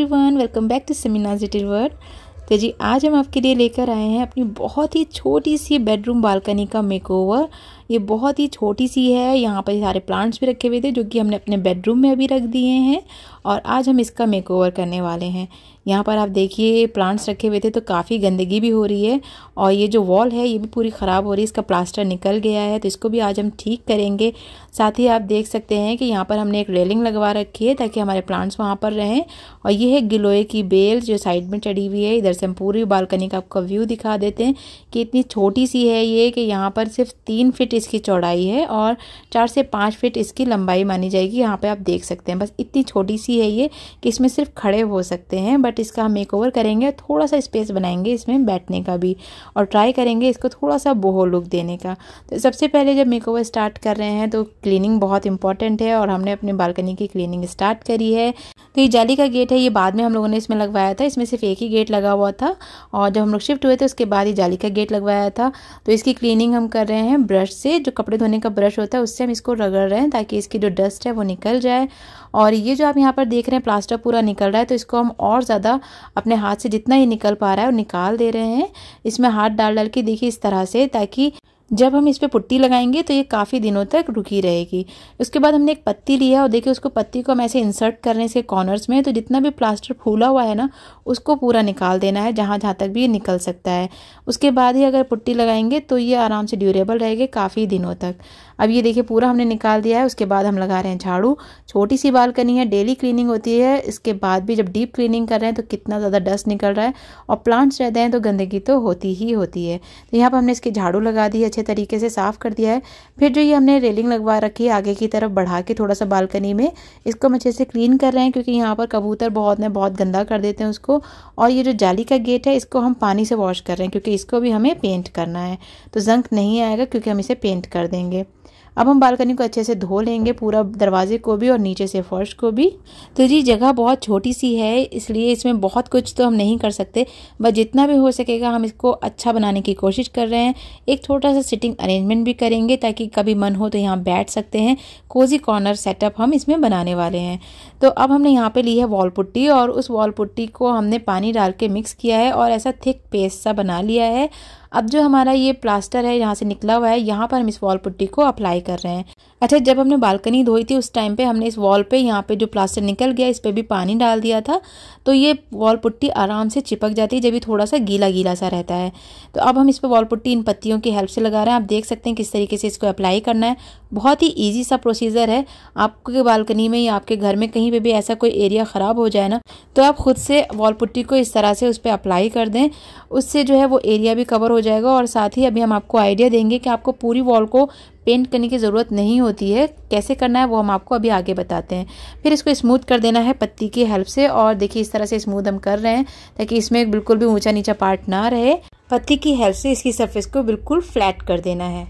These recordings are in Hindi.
Everyone, welcome back to Samina's little world. तो जी आज हम आपके लिए लेकर आए हैं अपनी बहुत ही छोटी सी बेडरूम बालकनी का मेकओवर। ये बहुत ही छोटी सी है। यहाँ पर सारे प्लांट्स भी रखे हुए थे जो कि हमने अपने बेडरूम में अभी रख दिए हैं और आज हम इसका मेकओवर करने वाले हैं। यहाँ पर आप देखिए प्लांट्स रखे हुए थे तो काफ़ी गंदगी भी हो रही है और ये जो वॉल है ये भी पूरी ख़राब हो रही है, इसका प्लास्टर निकल गया है तो इसको भी आज हम ठीक करेंगे। साथ ही आप देख सकते हैं कि यहाँ पर हमने एक रेलिंग लगवा रखी है ताकि हमारे प्लांट्स वहाँ पर रहें। और ये है गिलोय की बेल जो साइड में चढ़ी हुई है। इधर से हम पूरी बालकनी का आपको व्यू दिखा देते हैं कि इतनी छोटी सी है ये कि यहाँ पर सिर्फ 3 फीट इसकी चौड़ाई है और 4 से 5 फीट इसकी लंबाई मानी जाएगी। यहाँ पे आप देख सकते हैं बस इतनी छोटी सी है ये कि इसमें सिर्फ खड़े हो सकते हैं। बट इसका हम मेकओवर करेंगे, थोड़ा सा स्पेस बनाएंगे इसमें बैठने का भी और ट्राई करेंगे इसको थोड़ा सा बोहो लुक देने का। तो सबसे पहले जब मेकओवर स्टार्ट कर रहे हैं तो क्लीनिंग बहुत इंपॉर्टेंट है और हमने अपने बालकनी की क्लीनिंग स्टार्ट करी है। तो ये जाली का गेट है, ये बाद में हम लोगों ने इसमें लगवाया था। इसमें सिर्फ एक ही गेट लगा हुआ था और जब हम लोग शिफ्ट हुए थे उसके बाद ये जाली का गेट लगवाया था। तो इसकी क्लीनिंग हम कर रहे हैं ब्रश से, जो कपड़े धोने का ब्रश होता है उससे हम इसको रगड़ रहे हैं ताकि इसकी जो डस्ट है वो निकल जाए। और ये जो आप यहाँ पर देख रहे हैं प्लास्टर पूरा निकल रहा है तो इसको हम और ज़्यादा अपने हाथ से जितना ये निकल पा रहा है वो निकाल दे रहे हैं। इसमें हाथ डाल डाल के देखिए इस तरह से, ताकि जब हम इस पे पुट्टी लगाएंगे तो ये काफ़ी दिनों तक रुकी रहेगी। उसके बाद हमने एक पत्ती लिया और देखिए उसको पत्ती को हम ऐसे इंसर्ट कर रहे हैं इसके कॉर्नर्स में, तो जितना भी प्लास्टर फूला हुआ है ना उसको पूरा निकाल देना है जहाँ जहाँ तक भी ये निकल सकता है। उसके बाद ही अगर पुट्टी लगाएंगे तो ये आराम से ड्यूरेबल रहेगी काफ़ी दिनों तक। अब ये देखिए पूरा हमने निकाल दिया है। उसके बाद हम लगा रहे हैं झाड़ू। छोटी सी बालकनी है, डेली क्लीनिंग होती है। इसके बाद भी जब डीप क्लीनिंग कर रहे हैं तो कितना ज़्यादा डस्ट निकल रहा है और प्लांट्स रहते हैं तो गंदगी तो होती ही होती है। तो यहाँ पर हमने इसकी झाड़ू लगा दी है, अच्छे तरीके से साफ़ कर दिया है। फिर जो ये हमने रेलिंग लगवा रखी है आगे की तरफ बढ़ा के थोड़ा सा बालकनी में, इसको हम अच्छे से क्लीन कर रहे हैं क्योंकि यहाँ पर कबूतर बहुत गंदा कर देते हैं उसको। और ये जो जाली का गेट है इसको हम पानी से वॉश कर रहे हैं क्योंकि इसको भी हमें पेंट करना है, तो जंक नहीं आएगा क्योंकि हम इसे पेंट कर देंगे। अब हम बालकनी को अच्छे से धो लेंगे, पूरा दरवाजे को भी और नीचे से फर्श को भी। तो जी जगह बहुत छोटी सी है इसलिए इसमें बहुत कुछ तो हम नहीं कर सकते, बस जितना भी हो सकेगा हम इसको अच्छा बनाने की कोशिश कर रहे हैं। एक छोटा सा सिटिंग अरेंजमेंट भी करेंगे ताकि कभी मन हो तो यहाँ बैठ सकते हैं। कोजी कॉर्नर सेटअप हम इसमें बनाने वाले हैं। तो अब हमने यहाँ पे ली है वॉल पुट्टी और उस वॉल पुट्टी को हमने पानी डाल के मिक्स किया है और ऐसा थिक पेस्ट सा बना लिया है। अब जो हमारा ये प्लास्टर है यहाँ से निकला हुआ है यहाँ पर हम इस वॉल पुट्टी को अप्लाई कर रहे हैं। अच्छा, जब हमने बालकनी धोई थी उस टाइम पे हमने इस वॉल पे यहाँ पे जो प्लास्टर निकल गया इस पे भी पानी डाल दिया था, तो ये वॉल पुट्टी आराम से चिपक जाती है जब ये थोड़ा सा गीला गीला सा रहता है। तो अब हम इस पे वॉल पुट्टी इन पत्तियों की हेल्प से लगा रहे हैं। आप देख सकते हैं किस तरीके से इसको अप्लाई करना है। बहुत ही ईजी सा प्रोसीजर है। आपके बालकनी में या आपके घर में कहीं पे भी ऐसा कोई एरिया ख़राब हो जाए ना तो आप खुद से वॉल पुट्टी को इस तरह से उस पर अप्लाई कर दें, उससे जो है वो एरिया भी कवर हो जाएगा। और साथ ही अभी हम आपको आइडिया देंगे कि आपको पूरी वॉल को पेंट करने की ज़रूरत नहीं होती है, कैसे करना है वो हम आपको अभी आगे बताते हैं। फिर इसको स्मूथ कर देना है पत्ती की हेल्प से और देखिए इस तरह से स्मूथ हम कर रहे हैं ताकि इसमें बिल्कुल भी ऊंचा नीचा पार्ट ना रहे। पत्ती की हेल्प से इसकी सरफेस को बिल्कुल फ्लैट कर देना है।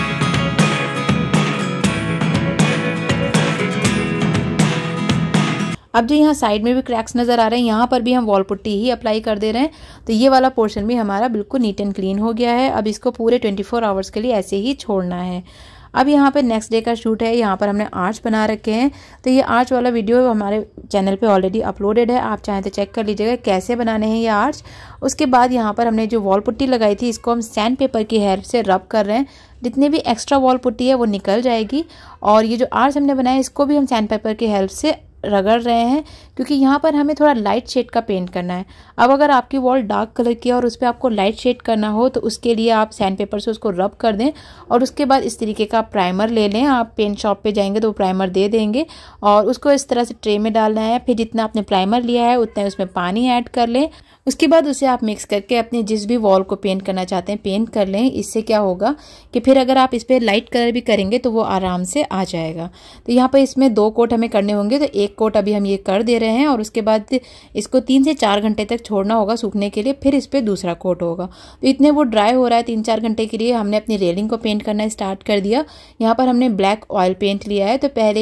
अब जो यहाँ साइड में भी क्रैक्स नज़र आ रहे हैं यहाँ पर भी हम वॉल पुट्टी ही अप्लाई कर दे रहे हैं, तो ये वाला पोर्शन भी हमारा बिल्कुल नीट एंड क्लीन हो गया है। अब इसको पूरे 24 आवर्स के लिए ऐसे ही छोड़ना है। अब यहाँ पे नेक्स्ट डे का शूट है। यहाँ पर हमने आर्च बना रखे हैं, तो ये आर्च वाला वीडियो हमारे चैनल पे ऑलरेडी अपलोडेड है, आप चाहें तो चेक कर लीजिएगा कैसे बनाने हैं ये आर्च। उसके बाद यहाँ पर हमने जो वॉल पुट्टी लगाई थी इसको हम सैंड पेपर की हेल्प से रब कर रहे हैं। जितनी भी एक्स्ट्रा वॉल पुट्टी है वो निकल जाएगी। और ये जो आर्च हमने बनाया इसको भी हम सैंड पेपर की हेल्प से रगड़ रहे हैं क्योंकि यहाँ पर हमें थोड़ा लाइट शेड का पेंट करना है। अब अगर आपकी वॉल डार्क कलर की है और उस पर आपको लाइट शेड करना हो तो उसके लिए आप सैंड पेपर से उसको रब कर दें और उसके बाद इस तरीके का प्राइमर ले लें। आप पेंट शॉप पे जाएंगे तो वो प्राइमर दे देंगे और उसको इस तरह से ट्रे में डालना है। फिर जितना आपने प्राइमर लिया है उतना उसमें पानी ऐड कर लें। उसके बाद उसे आप मिक्स करके अपने जिस भी वॉल को पेंट करना चाहते हैं पेंट कर लें। इससे क्या होगा कि फिर अगर आप इस पर लाइट कलर भी करेंगे तो वो आराम से आ जाएगा। तो यहाँ पर इसमें 2 कोट हमें करने होंगे, तो 1 कोट अभी हम ये कर दे रहे हैं और उसके बाद इसको 3 से 4 घंटे तक छोड़ना होगा सूखने के लिए, फिर इस पर दूसरा कोट होगा। तो इतने वो ड्राई हो रहा है 3-4 घंटे के लिए हमने अपनी रेलिंग को पेंट करना स्टार्ट कर दिया। यहाँ पर हमने ब्लैक ऑयल पेंट लिया है, तो पहले ये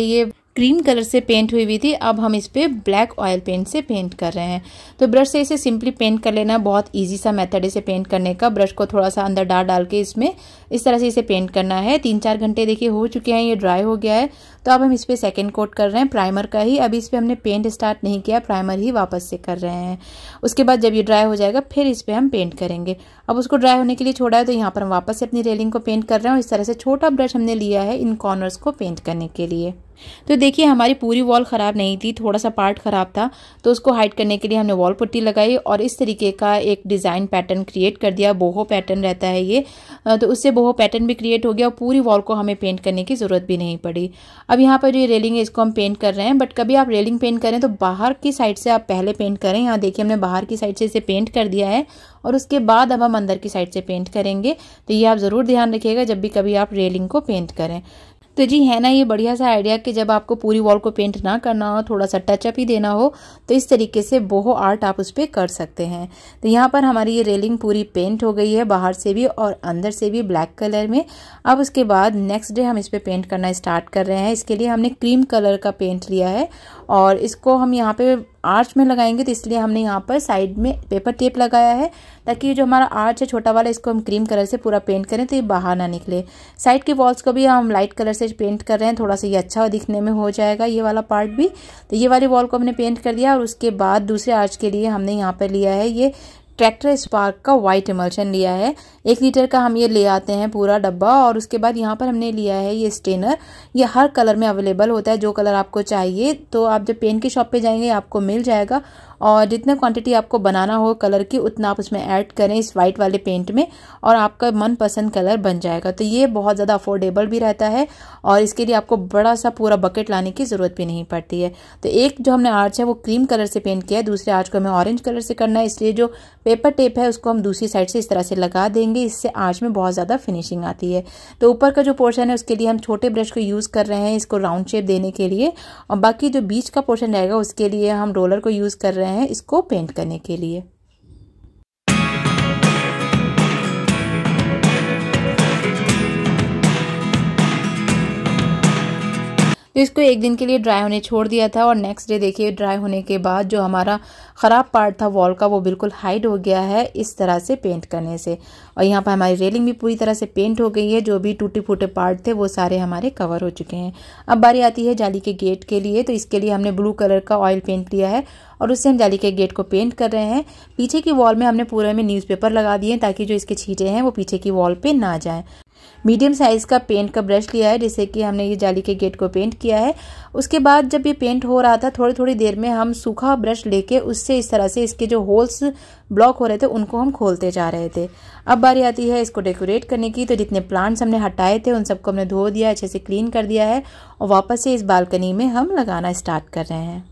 क्रीम कलर से पेंट हुई थी, अब हम इस पे ब्लैक ऑयल पेंट से पेंट कर रहे हैं। तो ब्रश से इसे सिंपली पेंट कर लेना, बहुत इजी सा मेथड है इसे पेंट करने का। ब्रश को थोड़ा सा अंदर डाल के इसमें इस तरह से इसे पेंट करना है। 3-4 घंटे देखिए हो चुके हैं, ये ड्राई हो गया है। तो अब हम इस पर सेकेंड कोट कर रहे हैं प्राइमर का ही। अभी इस पर हमने पेंट स्टार्ट नहीं किया, प्राइमर ही वापस से कर रहे हैं। उसके बाद जब ये ड्राई हो जाएगा फिर इस पर हम पेंट करेंगे। अब उसको ड्राई होने के लिए छोड़ा है, तो यहाँ पर हम वापस से अपनी रेलिंग को पेंट कर रहे हैं। और इस तरह से छोटा ब्रश हमने लिया है इन कॉर्नर्स को पेंट करने के लिए। तो देखिए हमारी पूरी वॉल ख़राब नहीं थी, थोड़ा सा पार्ट ख़राब था, तो उसको हाइड करने के लिए हमने वॉल पुट्टी लगाई और इस तरीके का एक डिज़ाइन पैटर्न क्रिएट कर दिया। बोहो पैटर्न रहता है ये, तो उससे बोहो पैटर्न भी क्रिएट हो गया और पूरी वॉल को हमें पेंट करने की ज़रूरत भी नहीं पड़ी। अब यहाँ पर जो ये रेलिंग है इसको हम पेंट कर रहे हैं, बट कभी आप रेलिंग पेंट करें तो बाहर की साइड से आप पहले पेंट करें। यहाँ देखिए हमने बाहर की साइड से इसे पेंट कर दिया है और उसके बाद अब हम अंदर की साइड से पेंट करेंगे। तो ये आप ज़रूर ध्यान रखिएगा जब भी कभी आप रेलिंग को पेंट करें। तो जी है ना ये बढ़िया सा आइडिया कि जब आपको पूरी वॉल को पेंट ना करना हो, थोड़ा सा टचअप ही देना हो, तो इस तरीके से बोहो आर्ट आप उस पर कर सकते हैं। तो यहाँ पर हमारी ये रेलिंग पूरी पेंट हो गई है, बाहर से भी और अंदर से भी ब्लैक कलर में। अब उसके बाद नेक्स्ट डे हम इस पर पेंट करना स्टार्ट कर रहे हैं। इसके लिए हमने क्रीम कलर का पेंट लिया है और इसको हम यहाँ पे आर्च में लगाएंगे, तो इसलिए हमने यहाँ पर साइड में पेपर टेप लगाया है ताकि जो हमारा आर्च है छोटा वाला, इसको हम क्रीम कलर से पूरा पेंट करें तो ये बाहर ना निकले। साइड की वॉल्स को भी हम लाइट कलर से पेंट कर रहे हैं, थोड़ा सा ये अच्छा दिखने में हो जाएगा ये वाला पार्ट भी। तो ये वाली वॉल को हमने पेंट कर दिया और उसके बाद दूसरे आर्च के लिए हमने यहाँ पर लिया है ये ट्रैक्टर स्पार्क का वाइट इमल्शन लिया है। 1 लीटर का हम ये ले आते हैं पूरा डब्बा। और उसके बाद यहाँ पर हमने लिया है ये स्टेनर। ये हर कलर में अवेलेबल होता है, जो कलर आपको चाहिए तो आप जब पेंट की शॉप पे जाएंगे आपको मिल जाएगा। और जितने क्वांटिटी आपको बनाना हो कलर की उतना आप उसमें ऐड करें इस वाइट वाले पेंट में और आपका मनपसंद कलर बन जाएगा। तो ये बहुत ज़्यादा अफोर्डेबल भी रहता है और इसके लिए आपको बड़ा सा पूरा बकेट लाने की ज़रूरत भी नहीं पड़ती है। तो एक जो हमने आर्च है वो क्रीम कलर से पेंट किया है, दूसरे आर्च को हमें ऑरेंज कलर से करना है, इसलिए जो पेपर टेप है उसको हम दूसरी साइड से इस तरह से लगा देंगे। इससे आर्च में बहुत ज़्यादा फिनिशिंग आती है। तो ऊपर का जो पोर्शन है उसके लिए हम छोटे ब्रश को यूज़ कर रहे हैं इसको राउंड शेप देने के लिए, और बाकी जो बीच का पोर्शन रहेगा उसके लिए हम रोलर को यूज़ कर रहे हैं इसको पेंट करने के लिए। तो इसको एक दिन के लिए ड्राई होने छोड़ दिया था और नेक्स्ट डे देखिए ड्राई होने के बाद जो हमारा ख़राब पार्ट था वॉल का वो बिल्कुल हाइड हो गया है इस तरह से पेंट करने से। और यहाँ पर हमारी रेलिंग भी पूरी तरह से पेंट हो गई है, जो भी टूटे फूटे पार्ट थे वो सारे हमारे कवर हो चुके हैं। अब बारी आती है जाली के गेट के लिए। तो इसके लिए हमने ब्लू कलर का ऑयल पेंट लिया है और उससे हम जाली के गेट को पेंट कर रहे हैं। पीछे की वॉल में हमने पूरे में न्यूज़पेपर लगा दिए ताकि जो इसके छींटे हैं वो पीछे की वॉल पे ना जाएं। मीडियम साइज़ का पेंट का ब्रश लिया है जिससे कि हमने ये जाली के गेट को पेंट किया है। उसके बाद जब ये पेंट हो रहा था थोड़ी थोड़ी देर में हम सूखा ब्रश लेके उससे इस तरह से इसके जो होल्स ब्लॉक हो रहे थे उनको हम खोलते जा रहे थे। अब बारी आती है इसको डेकोरेट करने की। तो जितने प्लांट्स हमने हटाए थे उन सबको हमने धो दिया, अच्छे से क्लीन कर दिया है और वापस से इस बालकनी में हम लगाना स्टार्ट कर रहे हैं।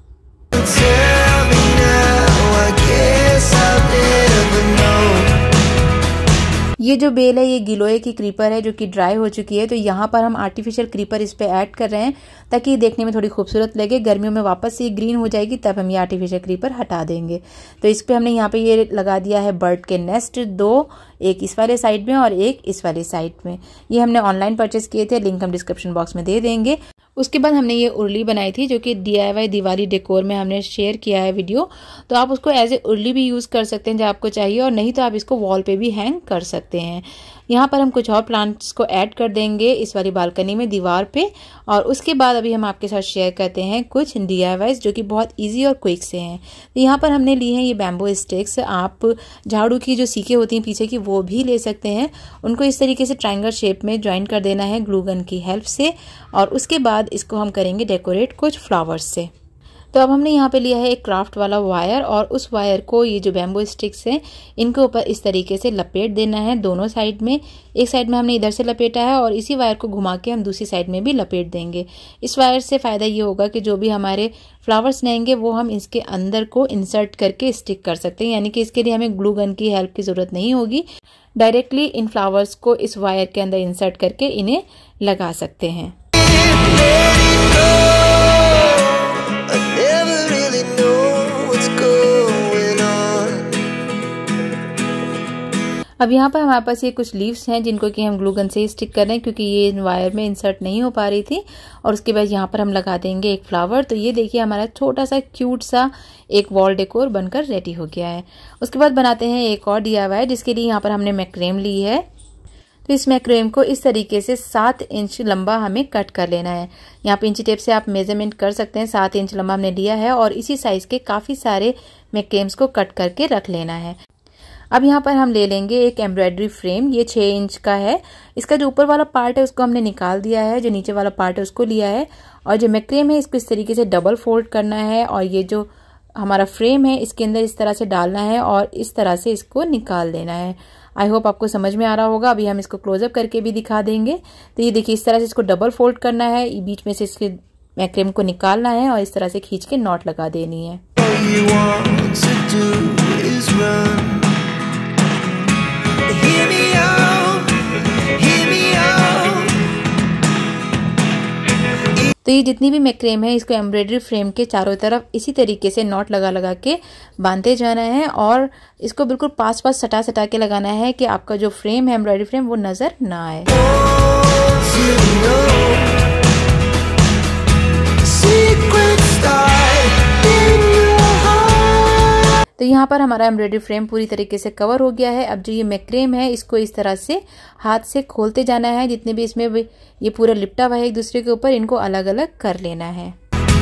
ये जो बेल है ये गिलोय की क्रीपर है जो कि ड्राई हो चुकी है। तो यहाँ पर हम आर्टिफिशियल क्रीपर इस पे ऐड कर रहे हैं ताकि देखने में थोड़ी खूबसूरत लगे। गर्मियों में वापस से ये ग्रीन हो जाएगी तब हम ये आर्टिफिशियल क्रीपर हटा देंगे। तो इस पे हमने यहाँ पे ये लगा दिया है बर्ड के नेस्ट, 2, एक इस वाले साइड में और एक इस वाले साइड में। ये हमने ऑनलाइन परचेस किए थे, लिंक हम डिस्क्रिप्शन बॉक्स में दे देंगे। उसके बाद हमने ये उर्ली बनाई थी जो कि DIY दिवाली डेकोर में हमने शेयर किया है वीडियो। तो आप उसको एज ए उर्ली भी यूज़ कर सकते हैं जब आपको चाहिए, और नहीं तो आप इसको वॉल पे भी हैंग कर सकते हैं। यहाँ पर हम कुछ और प्लांट्स को ऐड कर देंगे इस वाली बालकनी में दीवार पे। और उसके बाद अभी हम आपके साथ शेयर करते हैं कुछ DIYs जो कि बहुत ईजी और क्विक से हैं। तो यहाँ पर हमने लिए हैं ये बैम्बू स्टिक्स। आप झाड़ू की जो सीखें होती हैं पीछे की वो भी ले सकते हैं। उनको इस तरीके से ट्रायंगल शेप में ज्वाइन कर देना है ग्लू गन की हेल्प से, और उसके बाद इसको हम करेंगे डेकोरेट कुछ फ्लावर्स से। तो अब हमने यहाँ पे लिया है एक क्राफ्ट वाला वायर और उस वायर को ये जो बैम्बू स्टिक्स हैं इनके ऊपर इस तरीके से लपेट देना है दोनों साइड में। एक साइड में हमने इधर से लपेटा है और इसी वायर को घुमा के हम दूसरी साइड में भी लपेट देंगे। इस वायर से फ़ायदा ये होगा कि जो भी हमारे फ्लावर्स रहेंगे वो हम इसके अंदर को इंसर्ट करके स्टिक कर सकते हैं, यानी कि इसके लिए हमें ग्लू गन की हेल्प की ज़रूरत नहीं होगी। डायरेक्टली इन फ्लावर्स को इस वायर के अंदर इंसर्ट करके इन्हें लगा सकते हैं। अब यहाँ पर हमारे पास ये कुछ लीव्स हैं जिनको कि हम ग्लू गन से स्टिक कर रहे हैं क्योंकि ये वायर में इंसर्ट नहीं हो पा रही थी। और उसके बाद यहाँ पर हम लगा देंगे एक फ्लावर। तो ये देखिए हमारा छोटा सा क्यूट सा एक वॉल डेकोर बनकर रेडी हो गया है। उसके बाद बनाते हैं एक और DIY, जिसके लिए यहाँ पर हमने मैक्रेम ली है। तो इस मैक्रेम को इस तरीके से 7 इंच लंबा हमें कट कर लेना है। यहाँ पे इंची टेप से आप मेजरमेंट कर सकते हैं। 7 इंच लंबा हमने लिया है और इसी साइज के काफ़ी सारे मैक्रेम्स को कट करके रख लेना है। अब यहाँ पर हम ले लेंगे एक एम्ब्रॉयडरी फ्रेम। ये 6 इंच का है। इसका जो ऊपर वाला पार्ट है उसको हमने निकाल दिया है, जो नीचे वाला पार्ट है उसको लिया है। और जो मैक्रेम है इसको इस तरीके से डबल फोल्ड करना है और ये जो हमारा फ्रेम है इसके अंदर इस तरह से डालना है और इस तरह से इसको निकाल देना है। आई होप आपको समझ में आ रहा होगा। अभी हम इसको क्लोजअप करके भी दिखा देंगे। तो ये देखिए इस तरह से इसको डबल फोल्ड करना है, बीच में से इसके मैक्रेम को निकालना है और इस तरह से खींच के नॉट लगा देनी है। तो ये जितनी भी मैक्रेम है इसको एम्ब्रॉयडरी फ्रेम के चारों तरफ इसी तरीके से नॉट लगा लगा के बांधते जाना है और इसको बिल्कुल पास पास सटा सटा के लगाना है कि आपका जो फ्रेम है एम्ब्रॉयडरी फ्रेम वो नजर ना आए। तो यहाँ पर हमारा एम्ब्रॉयडरी फ्रेम पूरी तरीके से कवर हो गया है। अब जो ये मैक्रेम है इसको इस तरह से हाथ से खोलते जाना है। जितने भी इसमें ये पूरा लिपटा हुआ है एक दूसरे के ऊपर, इनको अलग अलग कर लेना है।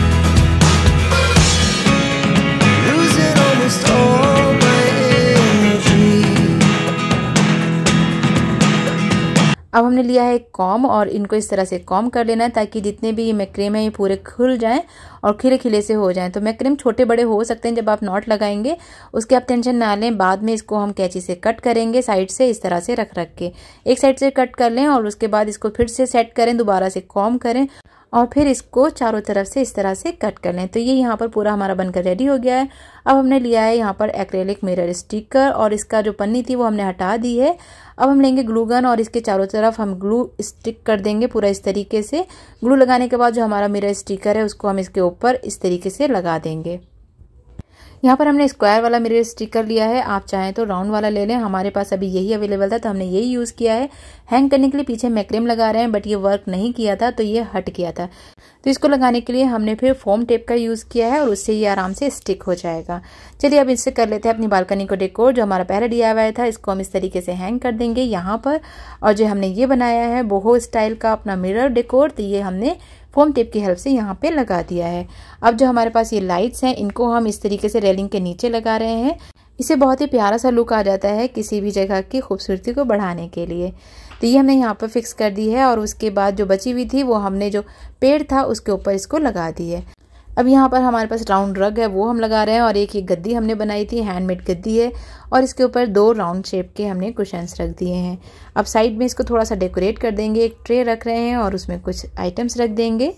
अब हमने लिया है एक कॉम और इनको इस तरह से कॉम कर लेना है ताकि जितने भी ये मैक्रेम है ये पूरे खुल जाएं और खिले खिले से हो जाएं। तो मैक्रेम छोटे बड़े हो सकते हैं जब आप नॉट लगाएंगे, उसके आप टेंशन ना लें। बाद में इसको हम कैंची से कट करेंगे साइड से इस तरह से रख रख के। एक साइड से कट कर लें और उसके बाद इसको फिर से सेट करें, दोबारा से कॉम करें और फिर इसको चारों तरफ से इस तरह से कट कर लें। तो ये यहाँ पर पूरा हमारा बनकर रेडी हो गया है। अब हमने लिया है यहाँ पर एक्रेलिक मिरर स्टिकर और इसका जो पन्नी थी वो हमने हटा दी है। अब हम लेंगे ग्लू गन और इसके चारों तरफ हम ग्लू स्टिक कर देंगे पूरा इस तरीके से। ग्लू लगाने के बाद जो हमारा मिरर स्टिकर है उसको हम इसके ऊपर इस तरीके से लगा देंगे। यहाँ पर हमने स्क्वायर वाला मिरर स्टिकर लिया है, आप चाहें तो राउंड वाला ले लें। हमारे पास अभी यही अवेलेबल था तो हमने यही यूज़ किया है। हैंग करने के लिए पीछे मैक्रेम लगा रहे हैं बट ये वर्क नहीं किया था तो ये हट गया था। तो इसको लगाने के लिए हमने फिर फोम टेप का यूज़ किया है और उससे ये आराम से स्टिक हो जाएगा। चलिए अब इससे कर लेते हैं अपनी बालकनी को डेकोर। जो हमारा पहला DIY था इसको हम इस तरीके से हैंग कर देंगे यहाँ पर। और जो हमने ये बनाया है बोहो स्टाइल का अपना मिरर डेकोर, तो ये हमने फोम टेप की हेल्प से यहाँ पे लगा दिया है। अब जो हमारे पास ये लाइट्स हैं इनको हम इस तरीके से रेलिंग के नीचे लगा रहे हैं। इससे बहुत ही प्यारा सा लुक आ जाता है किसी भी जगह की खूबसूरती को बढ़ाने के लिए। तो ये हमने यहाँ पर फिक्स कर दी है और उसके बाद जो बची हुई थी वो हमने जो पेड़ था उसके ऊपर इसको लगा दी है। अब यहाँ पर हमारे पास राउंड रग है वो हम लगा रहे हैं और एक ये गद्दी हमने बनाई थी, हैंडमेड गद्दी है और इसके ऊपर 2 राउंड शेप के हमने कुशन्स रख दिए हैं। अब साइड में इसको थोड़ा सा डेकोरेट कर देंगे। एक ट्रे रख रहे हैं और उसमें कुछ आइटम्स रख देंगे।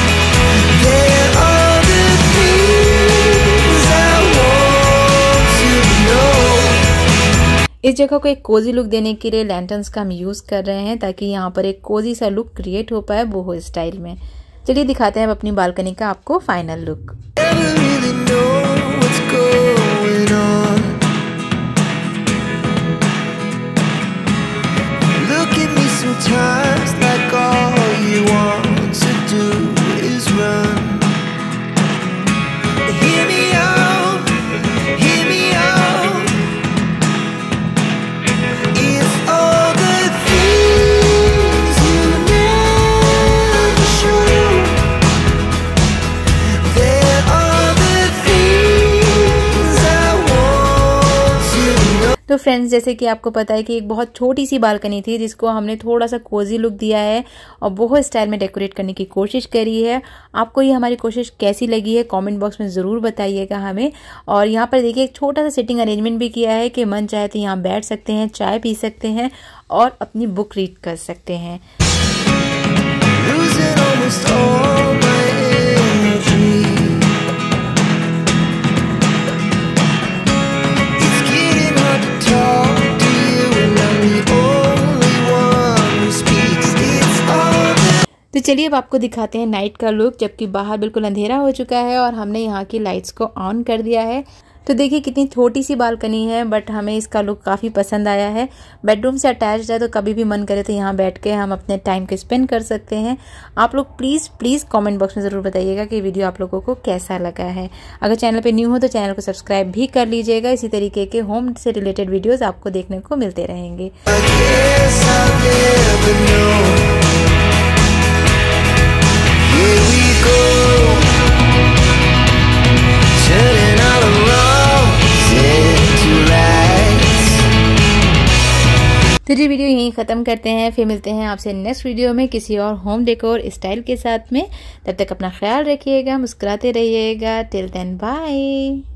इस जगह को एक कोजी लुक देने के लिए लैंटर्न्स का हम यूज कर रहे हैं ताकि यहाँ पर एक कोजी सा लुक क्रिएट हो पाए बोहो स्टाइल में। चलिए दिखाते हैं अपनी बालकनी का आपको फाइनल लुक। तो फ्रेंड्स, जैसे कि आपको पता है कि एक बहुत छोटी सी बालकनी थी जिसको हमने थोड़ा सा कोजी लुक दिया है और बोहो स्टाइल में डेकोरेट करने की कोशिश करी है। आपको ये हमारी कोशिश कैसी लगी है कमेंट बॉक्स में ज़रूर बताइएगा हमें। और यहाँ पर देखिए एक छोटा सा सिटिंग अरेंजमेंट भी किया है कि मन चाहे तो यहाँ बैठ सकते हैं, चाय पी सकते हैं और अपनी बुक रीड कर सकते हैं। तो चलिए अब आपको दिखाते हैं नाइट का लुक, जबकि बाहर बिल्कुल अंधेरा हो चुका है और हमने यहाँ की लाइट्स को ऑन कर दिया है। तो देखिए कितनी छोटी सी बालकनी है, बट हमें इसका लुक काफ़ी पसंद आया है। बेडरूम से अटैच्ड है, तो कभी भी मन करे तो यहाँ बैठ के हम अपने टाइम को स्पेंड कर सकते हैं। आप लोग प्लीज़ कमेंट बॉक्स में ज़रूर बताइएगा कि वीडियो आप लोगों को कैसा लगा है। अगर चैनल पे न्यू हो तो चैनल को सब्सक्राइब भी कर लीजिएगा। इसी तरीके के होम से रिलेटेड वीडियोस आपको देखने को मिलते रहेंगे। तो जी वीडियो यहीं ख़त्म करते हैं, फिर मिलते हैं आपसे नेक्स्ट वीडियो में किसी और होम डेकोर स्टाइल के साथ में। तब तक अपना ख्याल रखिएगा, मुस्कुराते रहिएगा। Till then bye.